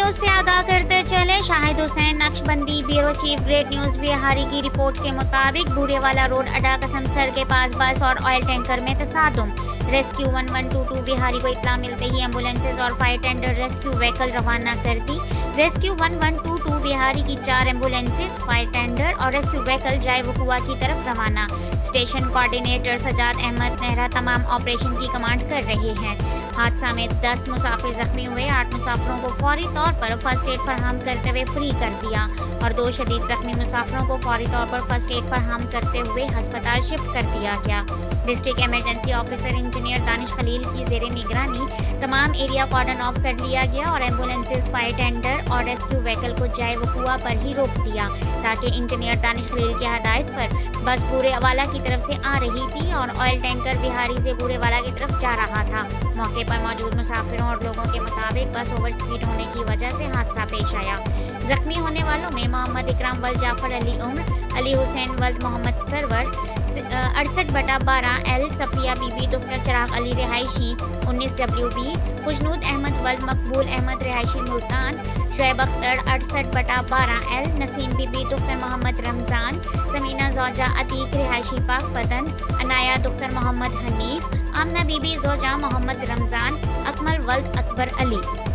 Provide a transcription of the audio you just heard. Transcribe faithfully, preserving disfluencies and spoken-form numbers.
News से आगाह करते चले। Shahid Hussain Naqshbandi bureau chief great news Vehari की रिपोर्ट के मुताबिक बूरेवाला रोड अड्डा कसमसर के पास बस और ऑयल टैंकर में तसादुम। Rescue one one two two Vehari को इत्तला मिलते ही एम्बुलेंसेज और फायर टेंडर रेस्क्यू व्हीकल रवाना कर दी। Rescue one one two two Vehari की चार एम्बुलेंसेज, फायर टेंडर और रेस्क्यू व्हीकल जाए वकुआ की तरफ रवाना। स्टेशन कोऑर्डिनेटर सजाद अहमद नेहरा तमाम ऑपरेशन की कमांड कर रहे हैं। हादसा में दस मुसाफिर जख्मी हुए। आठ मुसाफिरों को फौरी तौर पर फर्स्ट एड फराहम करते हुए फ्री कर दिया और दो शदीद जख्मी मुसाफिरों को फौरी तौर पर फर्स्ट एड फराहम करते हुए अस्पताल शिफ्ट कर दिया गया। District emergency officer engineer Danish Khalil की जेर निगरानी तमाम एरिया कॉर्डन ऑफ कर लिया गया और एम्बुलेंसेज, फायर टेंडर और रेस्क्यू व्हीकल को जाए वकुआ पर ही रोक दिया ताकि इंजीनियर दानिश खलील की हदायत पर बस बूरेवाला की तरफ से आ रही थी और ऑयल टैंकर बिहारी से बूरेवाला की तरफ जा रहा था। मौके पर मौजूद मुसाफिरों और लोगों के मुताबिक बस ओवर स्पीड होने की वजह से हादसा पेश आया। जख्मी होने वालों में मोहम्मद इकराम वल्द जाफर अली उम्र, अली हुसैन वल्द मोहम्मद सरवर अड़सठ बटा बारह एल, सफिया बीबी डॉक्टर चिराग अली रिहायशी उन्नीस डब्ल्यू बी, खुशनूद अहमद वल्द मकबूल अहमद रिहायशी मुल्तान, शुएब अख्तर अड़सठ बटा बारह एल, नसीम बीबी डॉक्टर मोहम्मद रमजान, समीना जोजा अतीक रिहायशी पाकपतन, अनाया डॉक्टर मोहम्मद हनीफ, आमना बीबी जोजा मोहम्मद रमजान, अकमल वल्द अकबर अली।